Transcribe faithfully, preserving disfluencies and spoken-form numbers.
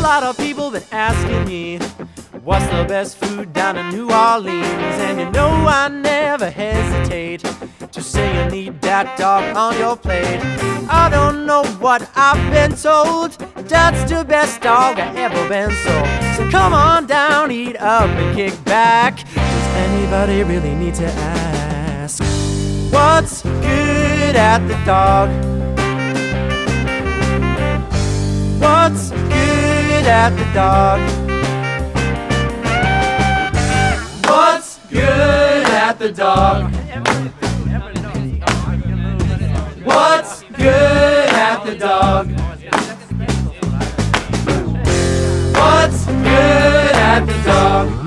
lot of people been asking me what's the best food down in New Orleans, and you know I never hesitate to say you need that dog on your plate. I don't know what I've been told, that's the best dog I ever been sold. So come on down, eat up and kick back. Does anybody really need to ask what's good at the dog? What's good at the dog? What's good at the dog? What's good at the dog? What's good at the dog?